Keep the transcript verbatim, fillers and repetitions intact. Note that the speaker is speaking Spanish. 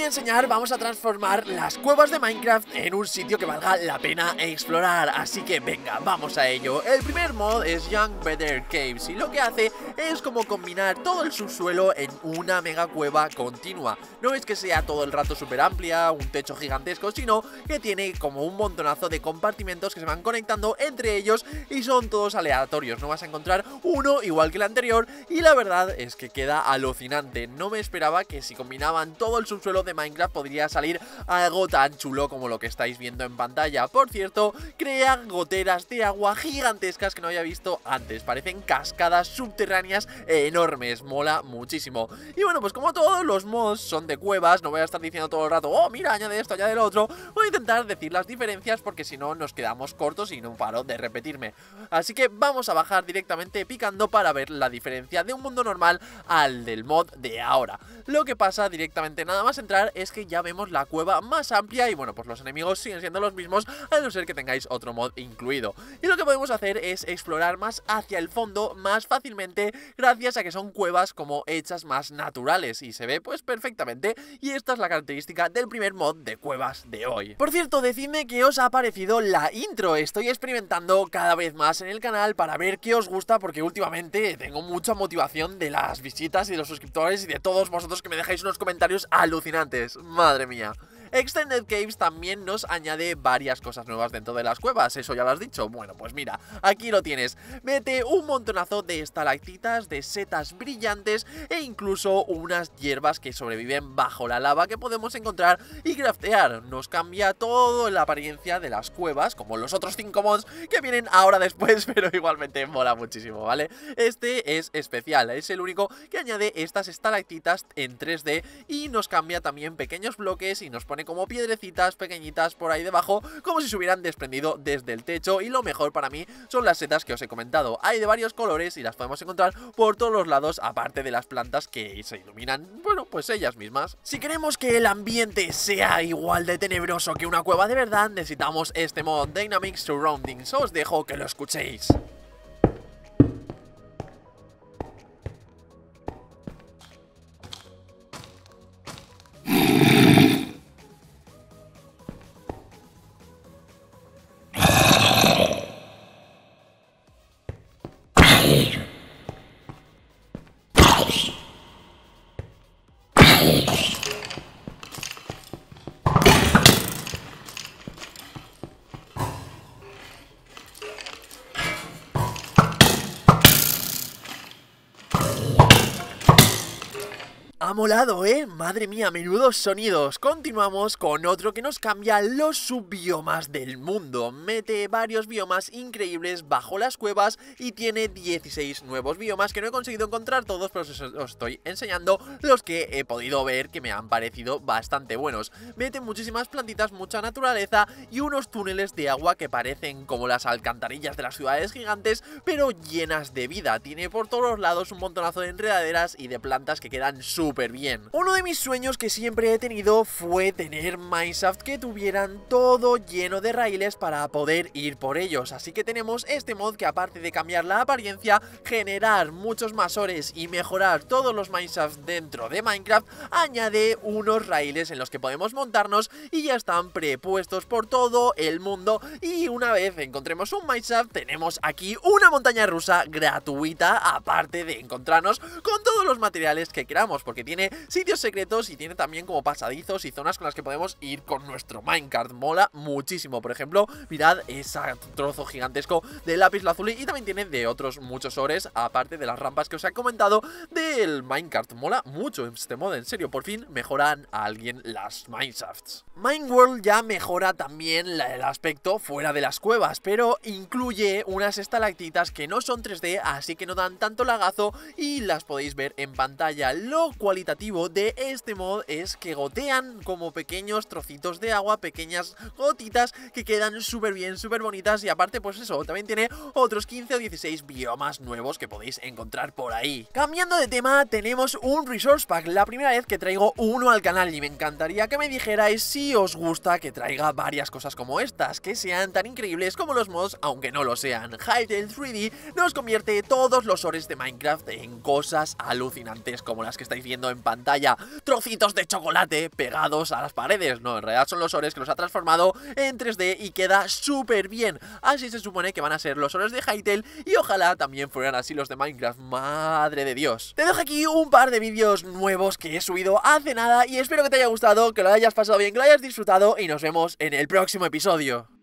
enseñar vamos a transformar las cuevas de Minecraft en un sitio que valga la pena explorar. Así que venga, vamos a ello. El primer mod es Young Better Caves y lo que hace es como combinar todo el subsuelo en una mega cueva continua. No es que sea todo el rato súper amplia, un techo gigantesco, sino que tiene como un montonazo de compartimentos que se van conectando entre ellos y son todos aleatorios. No vas a encontrar uno igual que el anterior y la verdad es que queda alucinante. No me esperaba que si combinaban todo el subsuelo de Minecraft podría salir algo tan chulo como lo que estáis viendo en pantalla. Por cierto, crean goteras de agua gigantescas que no había visto antes. Parecen cascadas subterráneas enormes, mola muchísimo. Y bueno, pues como todos los mods son de cuevas, no voy a estar diciendo todo el rato, oh mira, añade esto, añade lo otro. Voy a intentar decir las diferencias porque si no nos quedamos cortos y no paro de repetirme. Así que vamos a bajar directamente picando para ver la diferencia de un mundo normal al del mod de ahora. Lo que pasa directamente nada más entrar es que ya vemos la cueva más amplia y bueno, pues los enemigos siguen siendo los mismos a no ser que tengáis otro mod incluido. Y lo que podemos hacer es explorar más hacia el fondo más fácilmente gracias a que son cuevas como hechas más naturales y se ve pues perfectamente, y esta es la característica del primer mod de cuevas de hoy. Por cierto, decidme qué os ha parecido la intro. Estoy experimentando cada vez más en el canal para ver qué os gusta porque últimamente tengo mucha motivación de las visitas y de los suscriptores y de todos vosotros que me dejáis unos comentarios alucinantes. Madre mía. Extended Caves también nos añade varias cosas nuevas dentro de las cuevas, eso ya lo has dicho. Bueno, pues mira, aquí lo tienes. Mete un montonazo de estalactitas, de setas brillantes e incluso unas hierbas que sobreviven bajo la lava que podemos encontrar y craftear. Nos cambia toda la apariencia de las cuevas, como los otros cinco mods que vienen ahora después, pero igualmente mola muchísimo, ¿vale? Este es especial, es el único que añade estas estalactitas en tres D y nos cambia también pequeños bloques y nos pone como piedrecitas pequeñitas por ahí debajo, como si se hubieran desprendido desde el techo. Y lo mejor para mí son las setas que os he comentado. Hay de varios colores y las podemos encontrar por todos los lados, aparte de las plantas que se iluminan, bueno, pues ellas mismas. Si queremos que el ambiente sea igual de tenebroso que una cueva de verdad, necesitamos este mod Dynamic Surroundings. Os dejo que lo escuchéis. Ha molado, ¿eh? Madre mía, menudos sonidos. Continuamos con otro que nos cambia los subbiomas del mundo. Mete varios biomas increíbles bajo las cuevas y tiene dieciséis nuevos biomas que no he conseguido encontrar todos, pero os, os estoy enseñando los que he podido ver que me han parecido bastante buenos. Mete muchísimas plantitas, mucha naturaleza y unos túneles de agua que parecen como las alcantarillas de las ciudades gigantes, pero llenas de vida. Tiene por todos los lados un montonazo de enredaderas y de plantas que quedan súper bien. Uno de mis sueños que siempre he tenido fue tener Mineshaft que tuvieran todo lleno de raíles para poder ir por ellos, así que tenemos este mod que aparte de cambiar la apariencia, generar muchos más ores y mejorar todos los Mineshaft dentro de Minecraft, añade unos raíles en los que podemos montarnos y ya están prepuestos por todo el mundo. Y una vez encontremos un Mineshaft tenemos aquí una montaña rusa gratuita, aparte de encontrarnos con todos los materiales que queramos, porque tiene sitios secretos y tiene también como pasadizos y zonas con las que podemos ir con nuestro minecart. Mola muchísimo. Por ejemplo, mirad ese trozo gigantesco de lápiz lazuli y también tiene de otros muchos ores, aparte de las rampas que os he comentado del minecart. Mola mucho este mod, en serio, por fin mejoran a alguien las mineshafts. Mineworld ya mejora también la, el aspecto fuera de las cuevas, pero incluye unas estalactitas que no son tres D, así que no dan tanto lagazo y las podéis ver en pantalla. Lo cualitativo de este mod es que gotean como pequeños trocitos de agua, pequeñas gotitas que quedan súper bien, súper bonitas, y aparte pues eso, también tiene otros quince o dieciséis biomas nuevos que podéis encontrar por ahí. Cambiando de tema, tenemos un Resource Pack, la primera vez que traigo uno al canal y me encantaría que me dijerais si os gusta que traiga varias cosas como estas, que sean tan increíbles como los mods, aunque no lo sean. Hytale tres D nos convierte todos los ores de Minecraft en cosas alucinantes como las que estáis viendo viendo en pantalla trocitos de chocolate pegados a las paredes. No, en realidad son los ores que los ha transformado en tres D y queda súper bien. Así se supone que van a ser los ores de Hytale y ojalá también fueran así los de Minecraft. Madre de Dios. Te dejo aquí un par de vídeos nuevos que he subido hace nada y espero que te haya gustado, que lo hayas pasado bien, que lo hayas disfrutado y nos vemos en el próximo episodio.